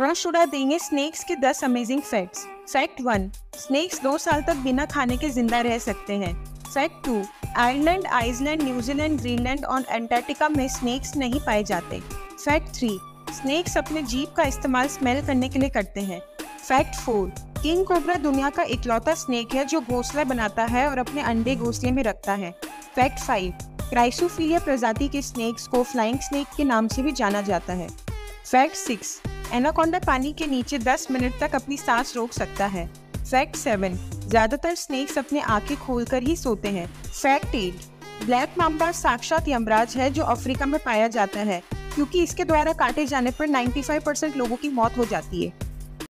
शुड़ा देंगे स्नेक्स के 10 amazing facts. Fact 1, snacks 2 साल तक बिना खाने के जिंदा रह सकते हैं। Fact 2, Ireland, Iceland, New Zealand, Greenland और अंटार्कटिका में स्नेक्स नहीं पाए जाते। फैक्ट 3, स्नेक्स अपने जीभ का इस्तेमाल स्मेल करने के लिए करते हैं। फैक्ट 4, किंग कोबरा दुनिया का इकलौता स्नेक है जो घोंसला बनाता है और अपने अंडे घोंसले में रखता है। फैक्ट 5, क्राइसोफिलिया प्रजाति के स्नेक्स को फ्लाइंग स्नेक के नाम से भी जाना जाता है। फैक्ट 6, एनाकोंडा पानी के नीचे 10 मिनट तक अपनी सांस रोक सकता है। फैक्ट 7, ज्यादातर स्नेक्स अपने आंखें खोलकर ही सोते हैं। फैक्ट 8, ब्लैक माम्बा साक्षात यमराज है जो अफ्रीका में पाया जाता है क्योंकि इसके द्वारा काटे जाने पर 95% लोगों की मौत हो जाती है।